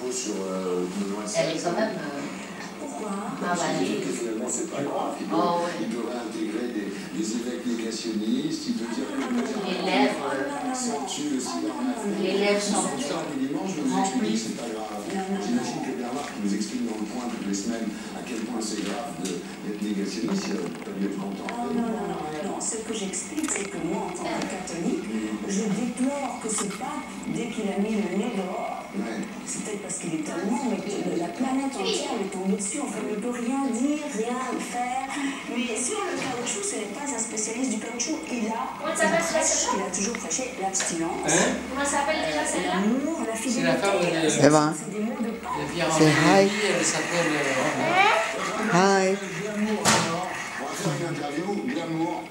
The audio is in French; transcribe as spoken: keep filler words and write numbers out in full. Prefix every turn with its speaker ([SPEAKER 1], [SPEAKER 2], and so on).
[SPEAKER 1] infos sur euh, Benoît seize.
[SPEAKER 2] Elle est quand même... Euh...
[SPEAKER 1] Pourquoi
[SPEAKER 2] Ah bah allez.
[SPEAKER 1] Finalement, c'est pas grave. Il peut,
[SPEAKER 2] oh, ouais.
[SPEAKER 1] il peut réintégrer des, des évêques négationnistes. Il peut dire que
[SPEAKER 2] les lèvres
[SPEAKER 1] accentue le cybernatisme.
[SPEAKER 2] Les lèvres sont
[SPEAKER 1] Les dimanches, je vous explique que c'est pas grave. J'imagine que Bernard, qui nous explique dans le point toutes les semaines à quel point c'est grave d'être négationniste, il va pas dû être content.
[SPEAKER 3] Non, non, non, non, non. Ce que j'explique, c'est que moi, en tant que catholique, je déplore que ce pape, dès qu'il a mis le nez dehors, ouais. C'est peut-être parce qu'il est allemand, mais que la planète entière lui est tombée dessus. Enfin, il ne peut rien dire, rien faire. Mais sur le caoutchouc, ce n'est pas un spécialiste du caoutchouc. Il a,
[SPEAKER 4] Comment ça s'appelle celle-là?
[SPEAKER 3] il a toujours prêché l'abstinence.
[SPEAKER 4] Hein? Comment ça s'appelle déjà celle-là?
[SPEAKER 3] L'amour, la fidélité.
[SPEAKER 5] C'est la femme de...
[SPEAKER 6] C'est bon.
[SPEAKER 3] C'est des mots de pape.
[SPEAKER 5] C'est
[SPEAKER 6] hi.
[SPEAKER 5] Elle s'appelle...
[SPEAKER 6] Hi.
[SPEAKER 1] Glamour, alors, on va faire une interview, glamour.